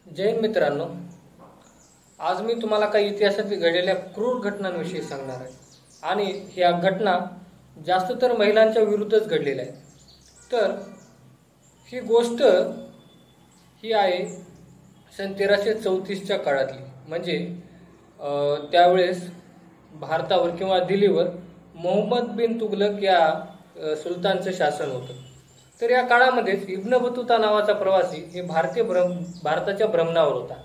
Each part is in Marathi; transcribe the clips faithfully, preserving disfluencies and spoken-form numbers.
जय हिंद मित्रांनो, आज मी तुम्हाला काही इतिहासात घडलेल्या क्रूर घटनांविषयी सांगणार आहे आणि ह्या घटना जास्त तर महिलांच्या विरुद्धच घडलेल्या आहेत। तर ही गोष्ट ही आहे सन तेराशे चौतीसच्या काळातली, म्हणजे त्यावेळेस भारतावर किंवा दिल्लीवर मोहम्मद बिन तुगलक या सुलतानचं शासन होतं। तर या काळामध्येच इब्न बतूता नावाचा प्रवासी हे भारतीय भ्रम भारताच्या भ्रमणावर होता।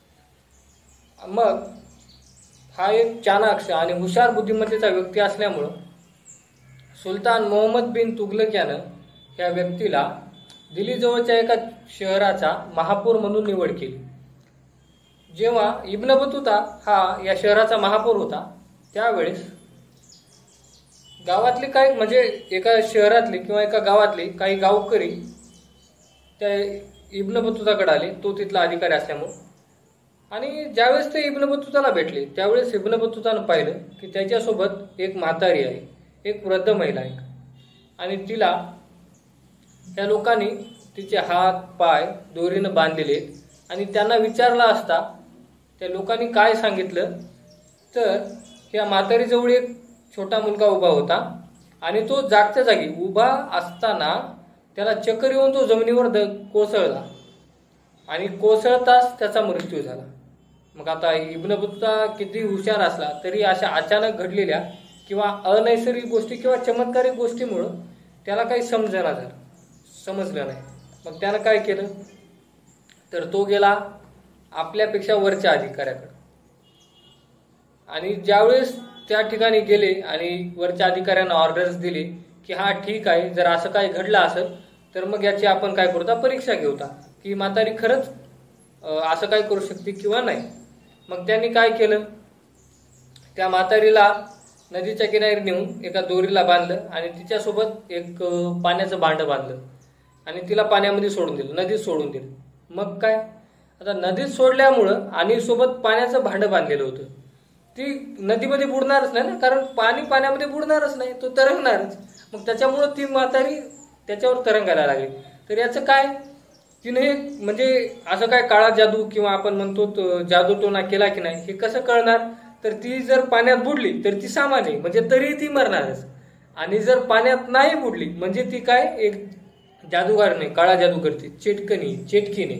मग हा एक चाणाक्ष आणि हुशार बुद्धिमत्तेचा व्यक्ती असल्यामुळं सुलतान मोहम्मद बिन तुगलक यानं या व्यक्तीला दिल्लीजवळच्या एका शहराचा महापौर म्हणून निवड केली। जेव्हा इब्न बतूता हा या शहराचा महापौर होता त्यावेळेस गावातले काही म्हणजे एका शहरातले किंवा एका गावातले काही गावकरी त्या इब्न बतूताकडे आले, तो तिथला अधिकारी असल्यामुळे। आणि ज्यावेळेस ते इब्न बतूताला भेटले त्यावेळेस इब्न बतूतानं पाहिलं की त्याच्यासोबत एक म्हातारी आहे, एक वृद्ध महिला आहे आणि तिला त्या लोकांनी तिचे हात पाय दोरीनं बांधलेले आणि त्यांना विचारला असता त्या लोकांनी काय सांगितलं तर या म्हातारीजवळ एक छोटा मुलगा उभा होता आणि तो जागच्या जागी उभा असताना त्याला चक्कर येऊन तो जमिनीवर द कोसळला आणि कोसळताच त्याचा मृत्यू झाला। मग आता इब्न बतूता किती हुशार असला तरी अशा अचानक घडलेल्या किंवा अनैसर्गिक गोष्टी किंवा चमत्कारिक गोष्टीमुळे त्याला काही समजना झालं समजलं नाही। मग त्यानं काय केलं तर तो गेला आपल्यापेक्षा वरच्या अधिकाऱ्याकडे आणि ज्यावेळेस त्या ठिकाणी गेले आणि वरच्या अधिकाऱ्यांना ऑर्डर्स दिली की हा ठीक आहे, जर असं काही घडलं असेल तर मग याची आपण काय करूता परीक्षा घेऊता की म्हातारी खरंच असं काय करू शकते किंवा नाही। मग त्यांनी काय केलं, त्या म्हातारीला नदीच्या किनारी नेऊन एका दोरीला बांधलं आणि तिच्यासोबत एक पाण्याचं भांड बांधलं आणि तिला पाण्यामध्ये सोडून दिलं, नदीत सोडून दिलं। मग काय आता नदीत सोडल्यामुळं आणि सोबत पाण्याचं भांड बांधलेलं होतं, ती नदीमध्ये बुडणारच नाही ना, कारण पाणी पाण्यामध्ये बुडणारच नाही, तो तरंगणारच। मग त्याच्यामुळं ती म्हातारी त्याच्यावर तरंगायला लागली। तर याचं काय तिने म्हणजे असं काय काळा जादू किंवा आपण म्हणतो जादू टोना केला की नाही हे कसं कळणार, तर ती जर पाण्यात बुडली तर ती सामान्य म्हणजे तरी ती मरणारच आणि जर पाण्यात नाही बुडली म्हणजे ती काय एक जादूगार नाही, काळा जादू करते, चेटकणी चेटकीने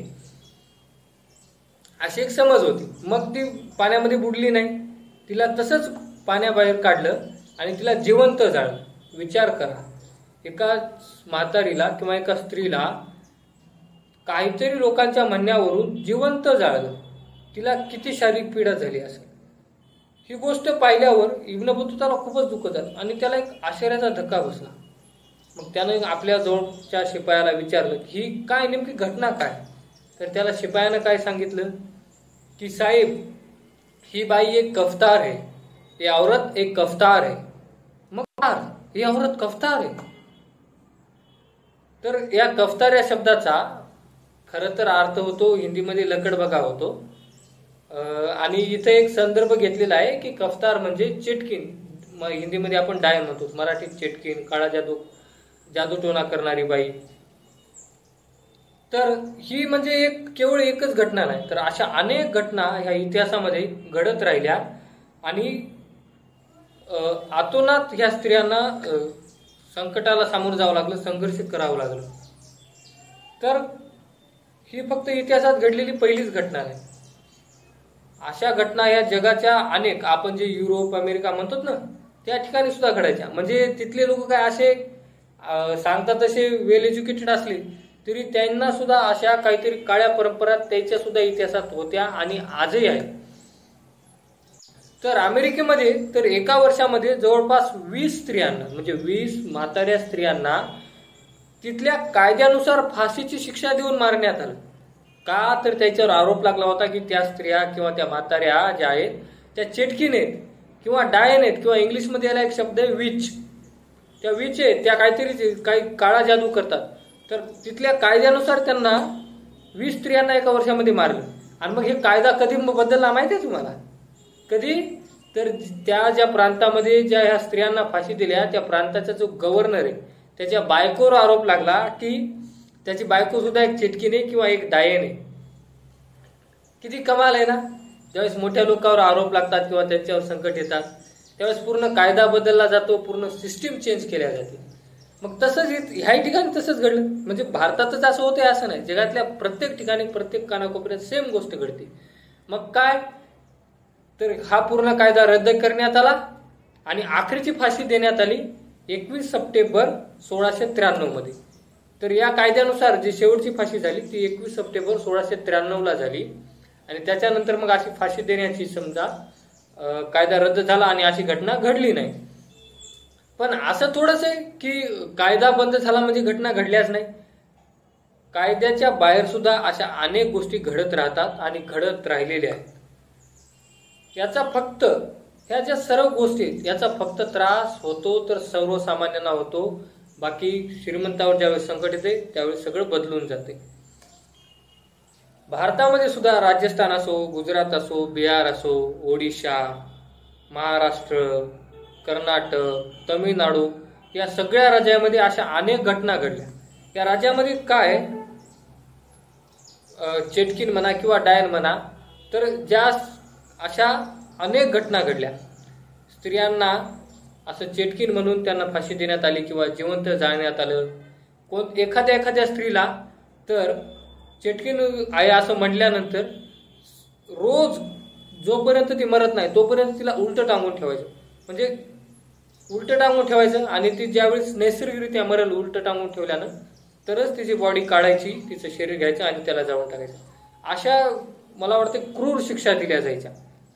अशी एक समज होती। मग ती पाण्यामध्ये बुडली नाही, तिला तसंच पाण्याबाहेर काढलं आणि तिला जिवंत जाळलं। विचार करा, एका म्हातारीला किंवा एका स्त्रीला काहीतरी लोकांच्या म्हणण्यावरून जिवंत जाळलं, तिला किती शारीरिक पीडा झाली असेल। ही गोष्ट पाहिल्यावर इब्न बतूताला खूपच दुःख झालं आणि त्याला एक आश्चर्याचा धक्का बसला। मग त्यानं आपल्या जवळच्या शिपायाला विचारलं की ही काय नेमकी घटना काय, तर त्याला शिपायानं काय सांगितलं की साहेब ही बाई एक कफ्तार है, ये औरत एक कफ्तार है। मग ही औरत कफ्तार है, तर या कफ्तार या शब्दाचा खरं तर अर्थ होतो हिंदीमध्ये लकडबगा होतो आणि इथे एक संदर्भ घेतलेला आहे की कफ्तार म्हणजे चिटकीन, हिंदीमध्ये आपण डायन म्हणतो, मराठीत चिटकीन, काळा जादू जादू टोना करणारी बाई। तर ही म्हणजे एक केवळ एकच घटना नाही तर अशा अनेक घटना ह्या इतिहासामध्ये घडत राहिल्या आणि आतोनात ह्या स्त्रियांना संकटाला सामोरं जावं लागलं, संघर्ष करावं लागलं। तर ही फक्त इतिहासात घडलेली पहिलीच घटना नाही, अशा घटना या जगाच्या अनेक आपण जे युरोप अमेरिका म्हणतो ना त्या ठिकाणी सुद्धा घडायच्या। म्हणजे तिथले लोक काय असे सांगतात तसे वेल एज्युकेटेड असले तरी त्यांना सुद्धा अशा काहीतरी काळ्या परंपरा त्याच्या सुद्धा इतिहासात होत्या आणि आजही आहेत। तर अमेरिकेमध्ये तर एका वर्षामध्ये जवळपास वीस स्त्रियांना म्हणजे वीस म्हाताऱ्या स्त्रियांना तिथल्या कायद्यानुसार फाशीची शिक्षा देऊन मारण्यात आलं। का तर त्याच्यावर आरोप लागला होता की त्या स्त्रिया किंवा त्या म्हाताऱ्या ज्या आहेत त्या चेटकीन आहेत किंवा डायन आहेत किंवा इंग्लिशमध्ये याला एक शब्द आहे विच, त्या विच आहेत, त्या काहीतरी काही काळा जादू करतात। तर तिथल्या कायद्यानुसार त्यांना वीस स्त्रियांना एका वर्षामध्ये मारलं। आणि मग हे कायदा कधी बदलला माहिती आहे तुम्हाला, कधी तर त्या ज्या प्रांतामध्ये ज्या ह्या स्त्रियांना फाशी दिल्या त्या प्रांताचा जो गव्हर्नर आहे त्याच्या बायकोवर आरोप लागला की त्याची बायको सुद्धा एक चिटकीने किंवा एक डायन आहे। किती कमाल आहे ना. ज्यावेळेस मोठ्या लोकांवर आरोप लागतात किंवा त्यांच्यावर संकट येतात त्यावेळेस पूर्ण कायदा बदलला जातो, पूर्ण सिस्टीम चेंज केल्या जाते. मग तसंच ह्या ठिकाणी तसंच घडलं. म्हणजे भारतातच असं होतंय असं नाही, जगातल्या प्रत्येक ठिकाणी प्रत्येक कानाकोपऱ्यात सेम गोष्ट घडते. मग काय तर हा पूर्ण कायदा रद्द करण्यात आला आणि आखरीची फाशी देण्यात आली एकवीस सप्टेंबर सोळाशे त्र्याण्णव मध्ये. तर या कायद्यानुसार जी शेवटची फाशी झाली ती एकवीस सप्टेंबर सोळाशे त्र्याण्णव ला झाली आणि त्याच्यानंतर मग अशी फाशी देण्याची समजा कायदा रद्द झाला आणि अशी घटना घडली नाही. पण असं थोडंच आहे की कायदा बंद झाला म्हणजे घटना घडल्याच नाही. कायद्याच्या बाहेर सुद्धा अशा अनेक गोष्टी घडत राहतात आणि घडत राहिलेल्या आहेत. याचा फक्त ह्या ज्या सर्व गोष्टी याचा फक्त त्रास होतो तर सर्वसामान्यांना होतो. बाकी श्रीमंतावर ज्यावेळेस संकट येते त्यावेळेस सगळं बदलून जाते. भारतामध्ये सुद्धा राजस्थान असो, गुजरात असो, बिहार असो, ओडिशा, महाराष्ट्र, कर्नाटक, तमिळनाडू या सगळ्या राज्यामध्ये अशा अनेक घटना घडल्या. या राज्यामध्ये काय चेटकीन म्हणा किंवा डायन म्हणा तर ज्या अशा अनेक घटना घडल्या. स्त्रियांना असं चेटकीन म्हणून त्यांना फाशी देण्यात आली किंवा जिवंत जाळण्यात आलं. कोण एखाद्या एखाद्या स्त्रीला तर चेटकीन आहे असं म्हटल्यानंतर रोज जोपर्यंत ती मरत नाही तोपर्यंत तिला उलट टांगून ठेवायचं. म्हणजे उलट टांगून ठेवायचं आणि ती ज्यावेळेस नैसर्गिकरित्या मरेल उलट टांगून ठेवल्यानं तरच तिची बॉडी काढायची, तिचं शरीर घ्यायचं आणि त्याला जाळून टाकायचं. अशा मला वाटतं क्रूर शिक्षा दिल्या जायच्या.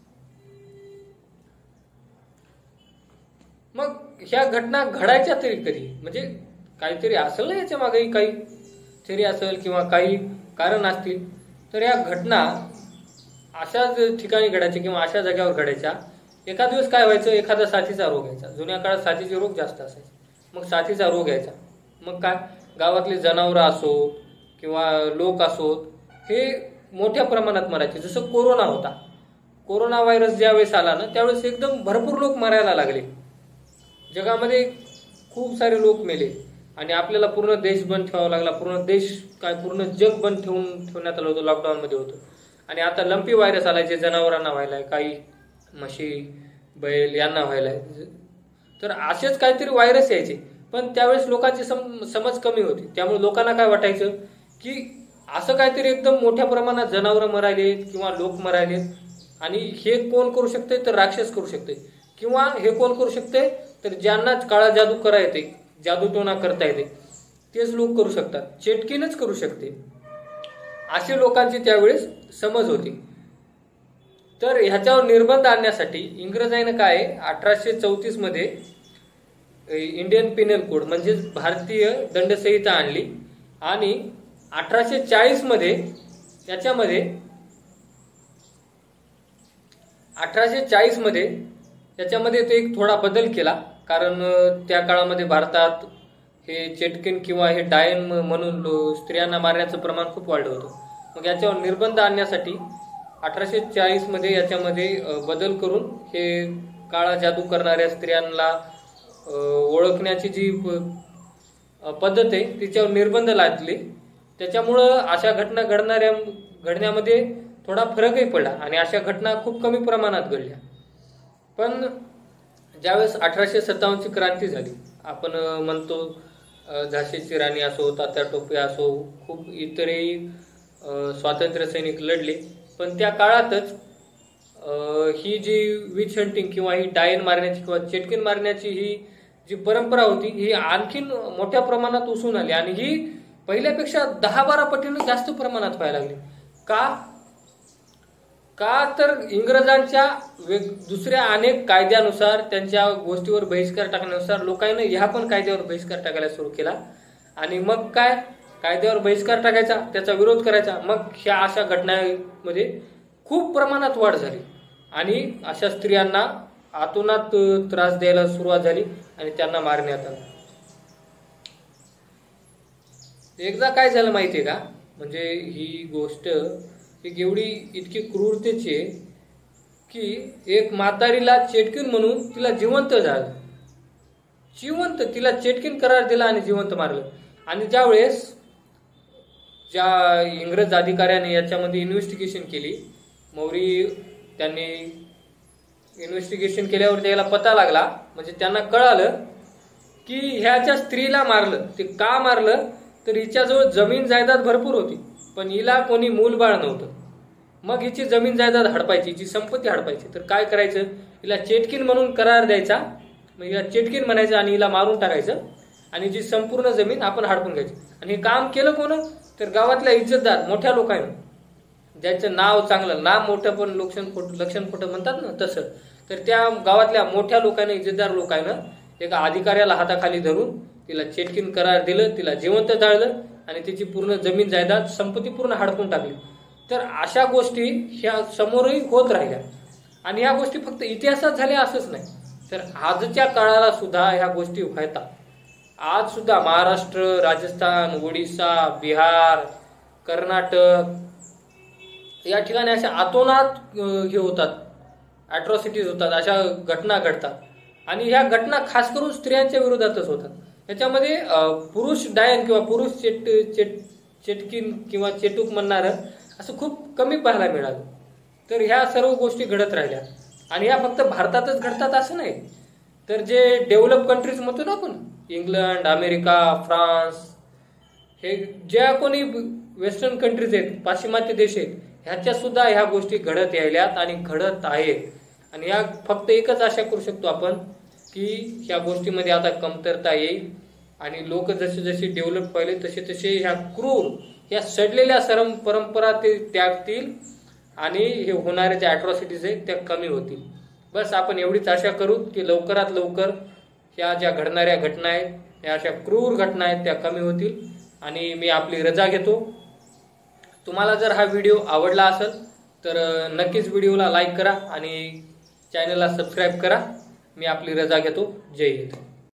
मग ह्या घटना घडायच्या तरी कधी, म्हणजे काहीतरी असेल ना याच्या मागेही काही थेरी असेल किंवा काही कारण असतील. तर या घटना अशाच ठिकाणी घडायच्या किंवा अशा जागेवर घडायच्या. एखाद दिवस काय व्हायचं, एखादा साथीचा रोग यायचा. जुन्या काळात साथीचे रोग जास्त असायचे. मग साथीचा रोग यायचा. मग काय गावातली जनावरं असो किंवा लोक असोत हे मोठ्या प्रमाणात मरायचे. जसं कोरोना होता, कोरोना व्हायरस ज्यावेळेस आला ना त्यावेळेस एकदम भरपूर लोक मरायला लागले. जगामध्ये खूप सारे लोक मेले आणि आपल्याला पूर्ण देश बंद ठेवावा लागला. पूर्ण देश काय पूर्ण जग बंद ठेवून ठेवण्यात आलं होतं, लॉकडाऊन मध्ये होतं. आणि आता लंपी व्हायरस आलाय जे जनावरांना व्हायलाय, काही म्हशी बैल यांना व्हायलाय. तर असेच काहीतरी व्हायरस यायचे. पण त्यावेळेस लोकांची सम समज कमी होती. त्यामुळे लोकांना काय वाटायचं की असं काहीतरी एकदम मोठ्या प्रमाणात जनावरं मरायलेत किंवा लोक मरायलेत आणि हे कोण करू शकते तर राक्षस करू शकते किंवा हे कोण करू शकते तर ज्यांना काळा जादू करा येते, जादूटोणा करता येते तेच लोक करू शकतात, चेटकीनच करू शकते, असे लोकांची त्यावेळेस समज होती. तर ह्याच्यावर निर्बंध आणण्यासाठी इंग्रजांनी काय अठराशे चौतीस मध्ये इंडियन पिनल कोड म्हणजे भारतीय दंडसंहिता आणली आणि अठराशे चाळीस मध्ये याच्यामध्ये अठराशे चाळीस मध्ये त्याच्यामध्ये तो एक थोडा बदल केला. कारण त्या काळामध्ये भारतात हे चेटकीन किंवा हे डायन म्हणून स्त्रियांना मारण्याचं प्रमाण खूप वाढलं होतं. मग याच्यावर निर्बंध आणण्यासाठी अठराशे चाळीस मध्ये याच्यामध्ये बदल करून हे काळा जादू करणाऱ्या स्त्रियांना ओळखण्याची जी पद्धत आहे तिच्यावर निर्बंध लादले. त्याच्यामुळं अशा घटना घडणाऱ्या घडण्यामध्ये थोडा फरकही पडला आणि अशा घटना खूप कमी प्रमाणात घडल्या. पण ज्यावेळेस अठराशे सत्तावन्नची क्रांती झाली, आपण म्हणतो झाशीची राणी असो, तात्या टोपे असो, खूप इतरही स्वातंत्र्य सैनिक लढले. पण त्या काळातच ही जी विच हंटिंग किंवा ही डायन मारण्याची किंवा चेटकीन मारण्याची ही जी परंपरा होती ही आणखीन मोठ्या प्रमाणात उसून आली आणि ही पहिल्यापेक्षा दहा बारा पटीने जास्त प्रमाणात व्हायला लागली. का का तर इंग्रजांच्या दुसऱ्या अनेक कायद्यानुसार त्यांच्या गोष्टीवर बहिष्कार टाकण्यानुसार लोकांनी ह्या पण कायद्यावर बहिष्कार टाकायला सुरू केला. आणि मग काय कायद्यावर बहिष्कार टाकायचा, त्याचा विरोध करायचा. मग ह्या अशा घटनांमध्ये खूप प्रमाणात वाढ झाली आणि अशा स्त्रियांना आतोनात त्रास द्यायला सुरुवात झाली आणि त्यांना मारण्यात आलं. एकदा काय झालं माहितीये का, म्हणजे ही गोष्ट एक एवढी इतकी क्रूरतेची आहे की एक म्हातारीला चेटकीन म्हणून तिला जिवंत झालं, जिवंत तिला चेटकीन करार दिला आणि जिवंत मारलं. आणि ज्यावेळेस ज्या इंग्रज अधिकाऱ्याने याच्यामध्ये इन्व्हेस्टिगेशन केली मौरी त्यांनी इन्व्हेस्टिगेशन केल्यावर त्याला पता लागला, म्हणजे त्यांना कळालं की ह्याच्या स्त्रीला मारलं. ते का मारलं तर हिच्याजवळ जमीन जायदाद भरपूर होती, पण हिला कोणी मूलबाळ नव्हतं. मग हिची जमीन जायदाद हडपायची, हिची संपत्ती हडपायची. तर काय करायचं, हिला चेटकीन म्हणून करार द्यायचा, मग हिला चेटकीन म्हणायचं आणि हिला मारून टाकायचं आणि जी संपूर्ण जमीन आपण हडपून घ्यायची. आणि हे काम केलं कोण तर गावातल्या इज्जतदार मोठ्या लोकांनी, ज्यांचं नाव चांगलं, नाम मोठं पण लक्षण खोटं लक्षण खोटं म्हणतात ना तसं. तर त्या गावातल्या मोठ्या लोकांनी, इज्जतदार लोकांनं एका अधिकाऱ्याला हाताखाली धरून तिला चेटकीन करार दिलं, तिला जिवंत जाळलं आणि तिची पूर्ण जमीन जायदाद संपत्ती पूर्ण हडपून टाकली. तर अशा गोष्टी ह्या समोरही होत राहिल्या. आणि ह्या गोष्टी फक्त इतिहासात झाल्या असंच नाही, तर आजच्या काळाला सुद्धा ह्या गोष्टी व्हायतात. आज सुद्धा महाराष्ट्र, राजस्थान, ओडिसा, बिहार, कर्नाटक या ठिकाणी अशा अतोनात हे होतात, अॅट्रॉसिटीज होतात, अशा घटना घडतात. आणि ह्या घटना खास करून स्त्रियांच्या विरोधातच होतात. याच्यामध्ये पुरुष डायन किंवा पुरुष चेट चेट चेटकीन किंवा चेटूक म्हणणारं असं खूप कमी पाहायला मिळालं. तर ह्या सर्व गोष्टी घडत राहिल्या. आणि ह्या फक्त भारतातच घडतात असं नाही, तर जे डेव्हलप कंट्रीज म्हणतो ना आपण, इंग्लंड, अमेरिका, फ्रान्स, हे ज्या कोणी वेस्टर्न कंट्रीज आहेत, पाश्चिमात्य देश आहेत, ह्याच्यात सुद्धा ह्या गोष्टी घडत यायल्यात आणि घडत आहेत. आणि या फक्त एकच आशा करू शकतो आपण की ह्या गोष्टीमध्ये आता कमतरता येईल आणि लोक जसे जसे डेव्हलप व्हायले तसे तसे ह्या क्रूर, ह्या सडलेल्या सरम परंपरा ते त्यागतील आणि हे होणाऱ्या ज्या अॅट्रॉसिटीज आहेत त्या कमी होतील. बस आपण एवढीच आशा करू की लवकरात लवकर ह्या ज्या घडणाऱ्या घटना आहेत, ह्या अशा क्रूर घटना आहेत त्या कमी होतील. आणि मी आपली रजा घेतो. तुम्हाला जर हा व्हिडिओ आवडला असेल तर नक्कीच व्हिडिओला लाईक करा आणि चॅनलला सबस्क्राईब करा. मी आपली रजा घेतो. जय हिंद.